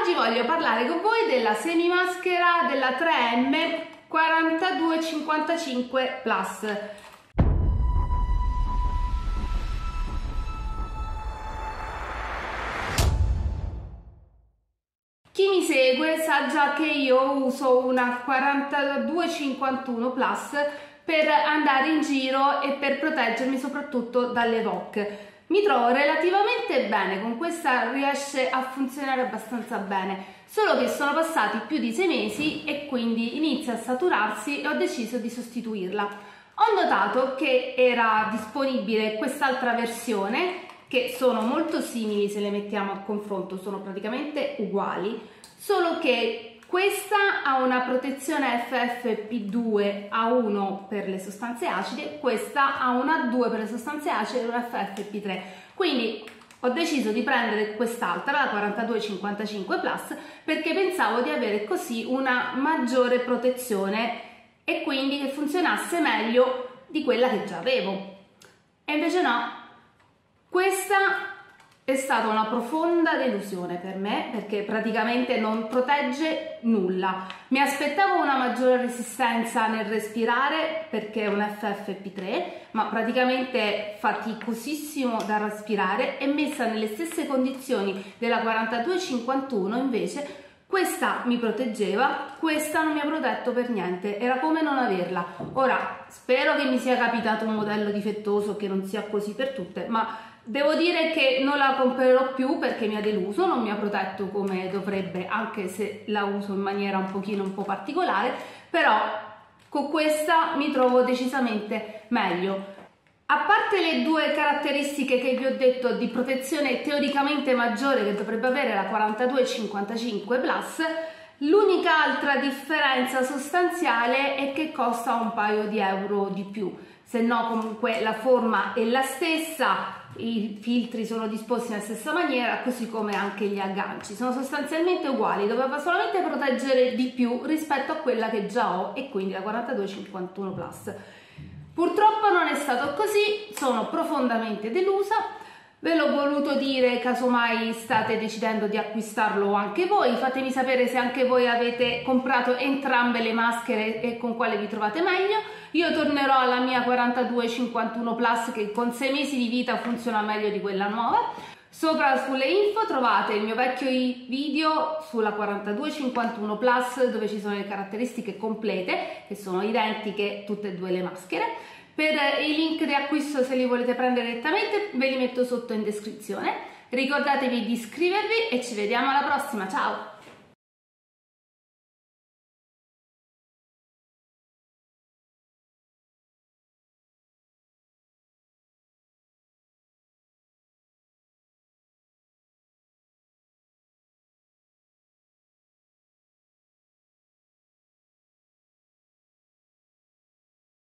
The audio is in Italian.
Oggi voglio parlare con voi della semimaschera della 3M 4255 Plus. Chi mi segue sa già che io uso una 4251 Plus per andare in giro e per proteggermi soprattutto dalle VOC. Mi trovo relativamente bene, con questa riesce a funzionare abbastanza bene, solo che sono passati più di 6 mesi e quindi inizia a saturarsi e ho deciso di sostituirla. Ho notato che era disponibile quest'altra versione, che sono molto simili se le mettiamo a confronto, sono praticamente uguali, solo che questa ha una protezione FFP2 A1 per le sostanze acide, questa ha una A2 per le sostanze acide e una FFP3. Quindi ho deciso di prendere quest'altra, la 4255 Plus, perché pensavo di avere così una maggiore protezione e quindi che funzionasse meglio di quella che già avevo. E invece no, questa è stata una profonda delusione per me, perché praticamente non protegge nulla. Mi aspettavo una maggiore resistenza nel respirare perché è un FFP3, ma praticamente faticosissimo da respirare, e messa nelle stesse condizioni della 4251 invece questa mi proteggeva, questa non mi ha protetto per niente, era come non averla. Ora spero che mi sia capitato un modello difettoso, che non sia così per tutte, ma devo dire che non la comprerò più perché mi ha deluso, non mi ha protetto come dovrebbe, anche se la uso in maniera un po' particolare, però con questa mi trovo decisamente meglio. A parte le due caratteristiche che vi ho detto di protezione teoricamente maggiore che dovrebbe avere la 4255 Plus, l'unica altra differenza sostanziale è che costa un paio di euro di più, se no comunque la forma è la stessa, i filtri sono disposti nella stessa maniera, così come anche gli agganci sono sostanzialmente uguali, doveva solamente proteggere di più rispetto a quella che già ho, e quindi la 4251 Plus. Purtroppo non è stato così, sono profondamente delusa, ve l'ho voluto dire casomai state decidendo di acquistarlo anche voi. Fatemi sapere se anche voi avete comprato entrambe le maschere e con quale vi trovate meglio. Io tornerò alla mia 4251 Plus, che con 6 mesi di vita funziona meglio di quella nuova. Sopra sulle info trovate il mio vecchio video sulla 4251 Plus, dove ci sono le caratteristiche complete, che sono identiche tutte e due le maschere. Per i link di acquisto, se li volete prendere direttamente, ve li metto sotto in descrizione. Ricordatevi di iscrivervi e ci vediamo alla prossima, ciao!